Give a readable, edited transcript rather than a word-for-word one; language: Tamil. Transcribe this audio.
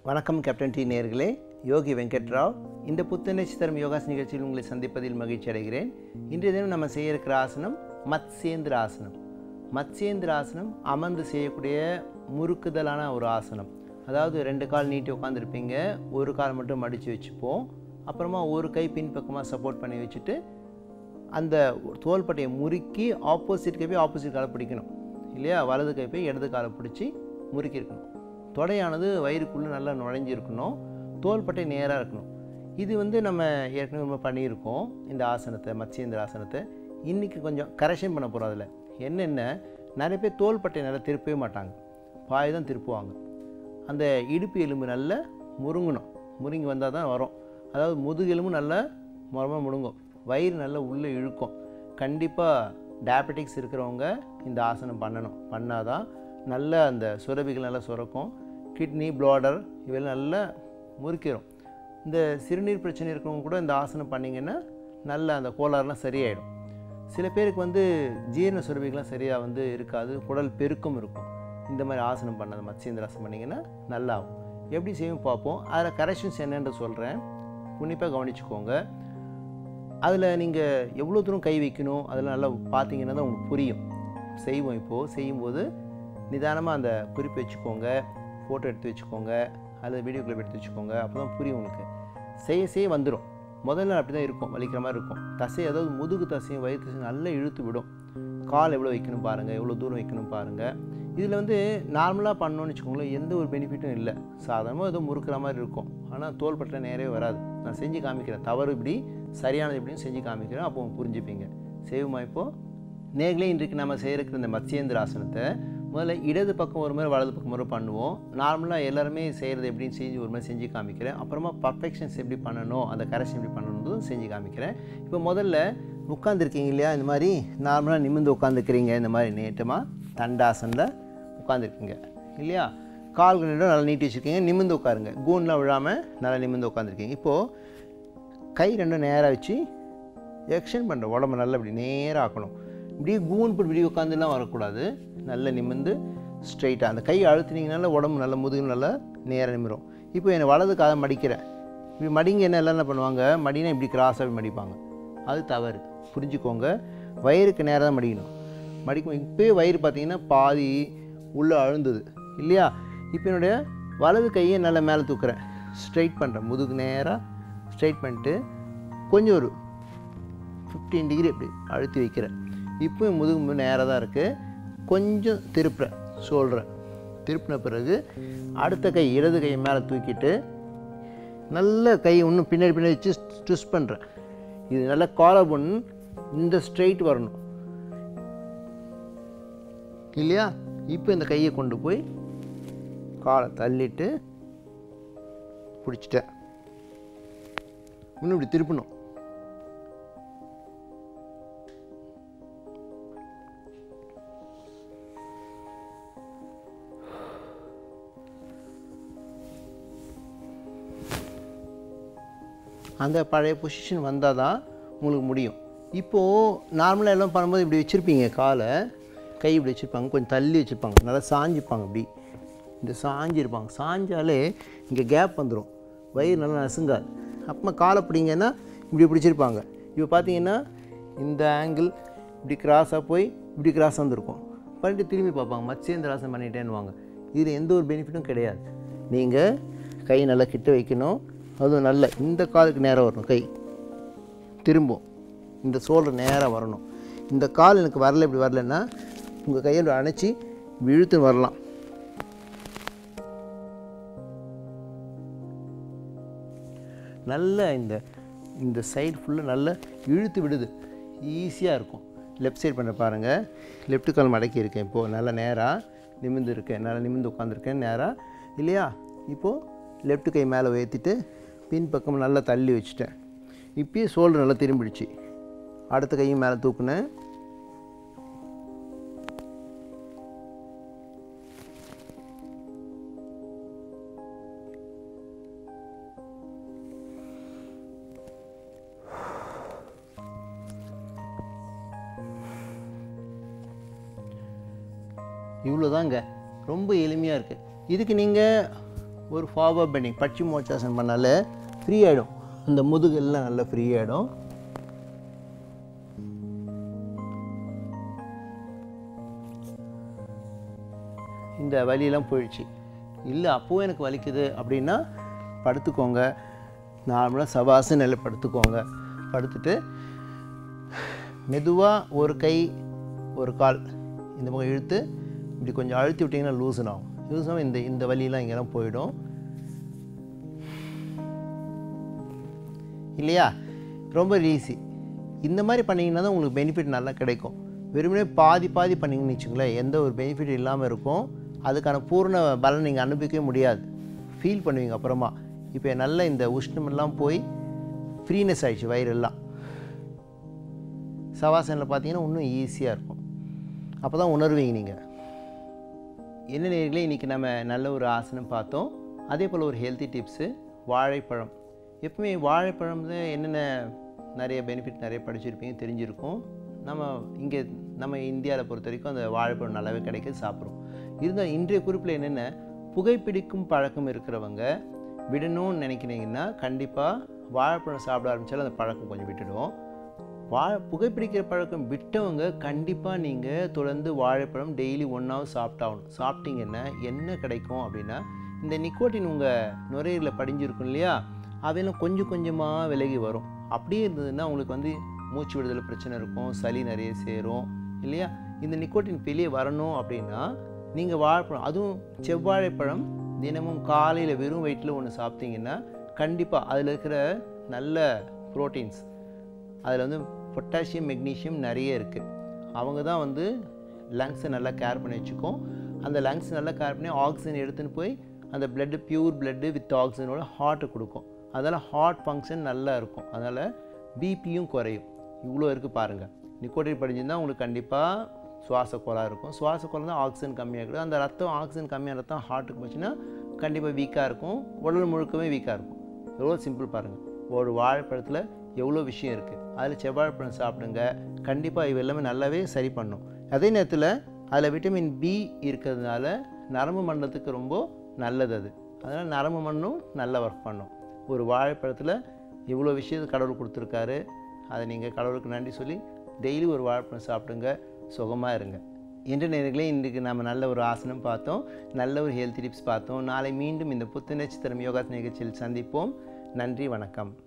வணக்கம் கேப்டன் டி நேயர்களே, யோகி வெங்கட்ராவ். இந்த புத்துணர்ச்சி தரும் யோகாஸ் நிகழ்ச்சியில் உங்களை சந்திப்பதில் மகிழ்ச்சி அடைகிறேன். இன்றைய தினம் நம்ம செய்ய இருக்கிற ஆசனம் மத்ஸ்யேந்திர ஆசனம். மத்ஸ்யேந்திர ஆசனம் அமர்ந்து செய்யக்கூடிய முறுக்குதலான ஒரு ஆசனம். அதாவது 2 கால் நீட்டி உட்காந்துருப்பீங்க, ஒரு கால் மட்டும் மடித்து வச்சுப்போம். அப்புறமா ஒரு கை பின்பக்கமாக சப்போர்ட் பண்ணி வச்சுட்டு அந்த தோள்பட்டையை முறுக்கி ஆப்போசிட் கை போய் ஆப்போசிட் காலை பிடிக்கணும் இல்லையா? வலது கை போய் இடது காலை பிடிச்சி முறுக்கி இருக்கணும். தொடையானது வயிறுக்குள்ளே நல்லா நுழைஞ்சிருக்கணும். தோள்பட்டை நேராக இருக்கணும். இது நம்ம ஏற்கனவே பண்ணியிருக்கோம். இந்த ஆசனத்தை, மத்ஸ்யேந்திர ஆசனத்தை இன்றைக்கி கொஞ்சம் கரெக்ஷன் பண்ண போகிறோம். அதில் என்னென்ன, நிறைய பேர் தோள்பட்டை நல்லா திருப்பவே மாட்டாங்க, பாய் தான் திருப்புவாங்க. அந்த இடுப்பு எலும்பு நல்லா முருங்கி வந்தால் தான் வரும். அதாவது முதுகெலும்பு நல்லா முறமாக முடுங்கும், வயிறு நல்லா உள்ளே இழுக்கும். கண்டிப்பாக டயபெட்டிக்ஸ் இருக்கிறவங்க இந்த ஆசனம் பண்ணால் தான் நல்ல அந்த சுரபிகள் நல்லா சுரக்கும். கிட்னி, ப்ளாடர் இவெல்லாம் நல்லா முறுக்கிடும். இந்த சிறுநீர் பிரச்சனை இருக்கிறவங்க கூட இந்த ஆசனம் பண்ணிங்கன்னா நல்ல அந்த கோளாறுலாம் சரியாயிடும். சில பேருக்கு ஜீரண சுரபிகள்லாம் சரியாக இருக்காது, குடல் பெருக்கம் இருக்கும். இந்த மாதிரி ஆசனம் பண்ணது மத்ஸ்யேந்திர ஆசனம் பண்ணிங்கன்னா நல்லாகும். எப்படி செய்யும் பார்ப்போம். அதில் கரெக்ஷன்ஸ் என்னென்று சொல்கிறேன், உன்னிப்பாக கவனிச்சுக்கோங்க. அதில் நீங்கள் எவ்வளோ தூரம் கை வைக்கணும் அதெல்லாம் நல்லா பார்த்தீங்கன்னா தான் உங்களுக்கு புரியும். இப்போது செய்யும்போது நிதானமாக அந்த குறிப்பு வச்சுக்கோங்க, ஃபோட்டோ எடுத்து வச்சுக்கோங்க, அல்லது வீடியோ கிளிப் எடுத்து வச்சுக்கோங்க. அப்போ தான் புரியும் உங்களுக்கு. செய்ய வந்துடும். முதல்ல அப்படி தான் இருக்கும், வலிக்கிற மாதிரி இருக்கும். அதாவது முதுகு தசையும் வயிறு தசையும் நல்லா இழுத்து விடும். கால் எவ்வளோ வைக்கணும் பாருங்கள், எவ்வளோ தூரம் வைக்கணும் பாருங்கள். இதில் நார்மலாக பண்ணோன்னு வச்சுக்கோங்களேன், எந்த ஒரு பெனிஃபிட்டும் இல்லை. சாதாரணமாக ஏதோ முறுக்கிற மாதிரி இருக்கும், ஆனால் தோள்பட்டை நேரவே வராது. நான் செஞ்சு காமிக்கிறேன், தவறு இப்படி சரியானது இப்படின்னு செஞ்சு காமிக்கிறேன், அப்போ புரிஞ்சுப்பீங்க. செய்வோமா? இப்போது நேர்களே, இன்றைக்கு நம்ம செய்கிற இந்த மத்ஸ்யேந்திர ஆசனத்தை முதல்ல இடது பக்கம் ஒரு முறை, வலது பக்கம் ஒரு பண்ணுவோம். நார்மலாக எல்லாருமே செய்கிறது எப்படின்னு செஞ்சு ஒரு மாதிரி செஞ்சு காமிக்கிறேன். அப்புறமா பர்ஃபெக்ஷன்ஸ் எப்படி பண்ணணும், அந்த கரெக்ஷன் எப்படி பண்ணணுன்றதும் செஞ்சு காமிக்கிறேன். இப்போ முதல்ல உட்காந்துருக்கீங்க இல்லையா? இந்த மாதிரி நார்மலாக நிமிர்ந்து உட்காந்துருக்கிறீங்க. இந்த மாதிரி நேட்டமாக தண்டாசனில் உட்காந்துருக்கீங்க இல்லையா? கால்கள் நல்லா நீட்டி வச்சுருக்கீங்க. நிமிர்ந்து உட்காருங்க, கூன்லாம் விழாமல் நல்லா நிமிர்ந்து உட்காந்துருக்கீங்க. இப்போது கை ரெண்டும் நேராக வச்சு எக்ஸ்டெண்ட் பண்ணுற உடம்பு நல்லா இப்படி நேராக ஆக்கணும். இப்படியே கூன் போட்டு இப்படி உட்காந்துலாம் வரக்கூடாது. நல்லா நிமிர்ந்து ஸ்ட்ரைட்டாக அந்த கை அழுத்தினீங்கனால உடம்பு நல்லா முதுகு நல்லா நேராக நிமிரும். இப்போ என்னை வலது காதை மடிக்கிறேன். இப்படி மடிங்க. என்ன பண்ணுவாங்க, மடினா இப்படி கிராஸாக மடிப்பாங்க. அது தவறு, புரிஞ்சுக்கோங்க. வயிறுக்கு நேராக தான் மடிக்கும். இப்போயே வயிறு பார்த்திங்கன்னா பாதி உள்ளே அழுந்தது இல்லையா? இப்போ என்னுடைய வலது கையை நல்லா மேலே தூக்குறேன், ஸ்ட்ரைட் பண்ணுறேன். முதுகு நேராக ஸ்ட்ரைட் பண்ணிட்டு கொஞ்சம் ஒரு 15 டிகிரி அப்படி அழுத்தி வைக்கிறேன். இப்போ முதுகு நேராக தான் இருக்குது. கொஞ்சம் திருப்புறேன், சொல்கிறேன். திருப்பின பிறகு அடுத்த கை, இடது கையை மேலே தூக்கிட்டு நல்ல கையை இன்னும் பின்னாடி வச்சு ட்விஸ்ட் பண்ணுறேன். இது நல்லா காலர் பண்ணு, இந்த ஸ்ட்ரைட் வரணும் இல்லையா? இப்போ இந்த கையை கொண்டு போய் காலை தள்ளிட்டு பிடிச்சிட்டேன். இன்னும் இப்படி திருப்பணும். அந்த பழைய பொசிஷன் வந்தால் தான் உங்களுக்கு முடியும். இப்போது நார்மலாக எல்லாம் பண்ணும்போது இப்படி வச்சுருப்பீங்க, காலை கை இப்படி வச்சுருப்பாங்க, கொஞ்சம் தள்ளி வச்சுருப்பாங்க, நல்லா சாஞ்சிப்பாங்க. இப்படி இந்த சாஞ்சிருப்பாங்க. சாஞ்சாலே இங்கே கேப் வந்துடும், வயிறு நல்லா நசுங்காது. அப்புறமா காலை பிடிங்கன்னா இப்படி பிடிச்சிருப்பாங்க. இப்போ பார்த்தீங்கன்னா இந்த ஆங்கிள் இப்படி கிராஸாக போய் இப்படி கிராஸ் வந்துருக்கும். பண்ணிட்டு திரும்பி பார்ப்பாங்க, மத்ஸ்யேந்திர ஆசனம் பண்ணிட்டேன்னுவாங்க. இதில் எந்த ஒரு பெனிஃபிட்டும் கிடையாது. நீங்கள் கை நல்லா கிட்ட வைக்கணும். அதுவும் நல்ல இந்த காலுக்கு நேராக வரணும். கை திரும்பும், இந்த ஷோல்டர் நேராக வரணும். இந்த கால் எனக்கு வரல, இப்படி வரலன்னா உங்கள் கையில் அணைச்சி இழுத்து வரலாம். நல்ல இந்த சைடு ஃபுல்லாக நல்லா இழுத்து விடுது, ஈஸியாக இருக்கும். லெஃப்ட் சைடு பண்ண பாருங்கள். லெஃப்ட் கால் மடக்கி இருக்கேன். இப்போது நல்லா நேராக நிமிர்ந்து இருக்கேன், நல்லா நிமிர்ந்து உட்காந்துருக்கேன் நேராக இல்லையா? இப்போது லெஃப்ட் கை மேலே உயர்த்திட்டு பின்பக்கம் நல்லா தள்ளி வச்சுட்டேன். இப்போயே ஷோல்டர் நல்லா திரும்பிடுச்சு. அடுத்த கையும் மேலே தூக்குனேன். இவ்வளோதாங்க, ரொம்ப எளிமையாக இருக்குது. இதுக்கு நீங்கள் ஒரு ஃபார்வர்ட் பெண்டிங் பச்சிமோட்சாசனம் பண்ணாலே ஃப்ரீ ஆகிடும். இந்த முதுகெல்லாம் நல்லா ஃப்ரீ ஆகிடும். இந்த வலியெல்லாம் போயிடுச்சு. இல்லை அப்போவும் எனக்கு வலிக்குது அப்படின்னா படுத்துக்கோங்க. நார்மலாக சவாச நிலை படுத்துக்கோங்க. படுத்துட்டு மெதுவாக ஒரு கை ஒரு கால் இந்த பக்கம் இழுத்து இப்படி கொஞ்சம் அழுத்தி விட்டிங்கன்னா லூசன் ஆகும். லூசன் ஆகும். இந்த வலியெல்லாம் இங்கெல்லாம் போயிடும் இல்லையா? ரொம்ப ஈஸி. இந்த மாதிரி பண்ணிங்கன்னா தான் உங்களுக்கு பெனிஃபிட் நல்லா கிடைக்கும். வெறுமனே பாதி பண்ணிங்கன்னு வச்சுங்களேன், எந்த ஒரு பெனிஃபிட் இல்லாமல் இருக்கும். அதுக்கான பூர்ண பலன் நீங்கள் அனுபவிக்கவே முடியாது. ஃபீல் பண்ணுவீங்க அப்புறமா. இப்போ நல்ல இந்த உஷ்ணமெல்லாம் போய் ஃப்ரீனஸ் ஆகிடுச்சு வயிறெல்லாம். சவாசனில் பார்த்தீங்கன்னா இன்னும் ஈஸியாக இருக்கும். அப்போ தான் உணர்வீங்க நீங்கள். என்ன நேர்களே, இன்றைக்கி நம்ம நல்ல ஒரு ஆசனம் பார்த்தோம். அதே போல் ஒரு ஹெல்த்தி டிப்ஸு வாழைப்பழம். எப்பவுமே வாழைப்பழம்ல என்னென்ன நிறைய பெனிஃபிட் நிறைய படிச்சிருப்பீங்க, தெரிஞ்சிருக்கும். நம்ம இந்தியாவில் பொறுத்த வரைக்கும் அந்த வாழைப்பழம் நல்லாவே கிடைக்க சாப்பிட்றோம். இருந்தால் இன்றைய குறிப்பில் என்னென்ன, புகைப்பிடிக்கும் பழக்கம் இருக்கிறவங்க விடணும்னு நினைக்கிறீங்கன்னா கண்டிப்பாக வாழைப்பழம் சாப்பிட ஆரம்பித்தாலும் அந்த பழக்கம் கொஞ்சம் விட்டுடும். புகைப்பிடிக்கிற பழக்கம் விட்டவங்க கண்டிப்பாக நீங்கள் தொடர்ந்து வாழைப்பழம் டெய்லி ஒன்றாவது சாப்பிட்டாகணும். சாப்பிட்டீங்கன்னா என்ன கிடைக்கும் அப்படின்னா, இந்த நிக்கோட்டின் உங்கள் நுரையீரலில் படிஞ்சிருக்கும் இல்லையா, அவையெல்லாம் கொஞ்சம் கொஞ்சமாக விலகி வரும். அப்படியே இருந்ததுன்னா உங்களுக்கு மூச்சு விடுதலை பிரச்சனை இருக்கும், சளி நிறைய சேரும் இல்லையா. இந்த நிக்கோட்டின் வெளியே வரணும் அப்படின்னா நீங்கள் வாழைப்பழம், அதுவும் செவ்வாழைப்பழம் தினமும் காலையில் வெறும் வயிற்றில் ஒன்று சாப்பிட்டீங்கன்னா கண்டிப்பாக அதில் இருக்கிற நல்ல ப்ரோட்டீன்ஸ், அதில் பொட்டாசியம் மெக்னீஷியம் நிறைய இருக்குது. அவங்க தான் லங்ஸை நல்லா கேர் பண்ணி வச்சுக்கும். அந்த லங்ஸ் நல்லா கேர் பண்ணி ஆக்சிஜன் எடுத்துன்னு போய் அந்த பிளட்டு, பியூர் பிளட்டு வித் ஆக்சிஜனோட ஹார்ட்டை கொடுக்கும். அதனால் ஹார்ட் ஃபங்க்ஷன் நல்லா இருக்கும். அதனால் பிபியும் குறையும். இவ்வளோ இருக்குது பாருங்கள். நிக்கோட்டின் படிஞ்சிருந்தால் உங்களுக்கு கண்டிப்பாக சுவாச கோளாறு இருக்கும். சுவாச கோளாறு தான் ஆக்சிஜன் கம்மியாகிடும். அந்த ரத்தம் ஆக்சிஜன் கம்மியான ரத்தம் ஹார்ட்டுக்கு போச்சுன்னா கண்டிப்பாக வீக்காக இருக்கும். உடல் முழுக்கவே வீக்காக இருக்கும். எவ்வளோ சிம்பிள் பாருங்கள். ஒரு வாழைப்பழத்தில் எவ்வளோ விஷயம் இருக்குது. அதில் செவ்வாழைப்பழம் சாப்பிடுங்க. கண்டிப்பாக இவை எல்லாமே நல்லாவே சரி பண்ணும். அதே நேரத்தில் அதில் விட்டமின் பி இருக்கிறதுனால நரம்பு மண்டலத்துக்கு ரொம்ப நல்லது அது. அதனால் நரம்பு மண்டலம் நல்லா ஒர்க் பண்ணும். ஒரு வாழைப்பழத்தில் இவ்வளோ விஷயத்தை கடவுள் கொடுத்துருக்காரு. அதை நீங்கள் கடவுளுக்கு நன்றி சொல்லி டெய்லி ஒரு வாழைப்பழம் சாப்பிடுங்க. சுகமாக இருங்க. என்ற நேரங்களே இன்றைக்கு நம்ம நல்ல ஒரு ஆசனம் பார்த்தோம், நல்ல ஒரு ஹெல்த் டிப்ஸ் பார்த்தோம். நாளை மீண்டும் இந்த புத்துணர்ச்சி தரும் யோகா நிகழ்ச்சியில் சந்திப்போம். நன்றி, வணக்கம்.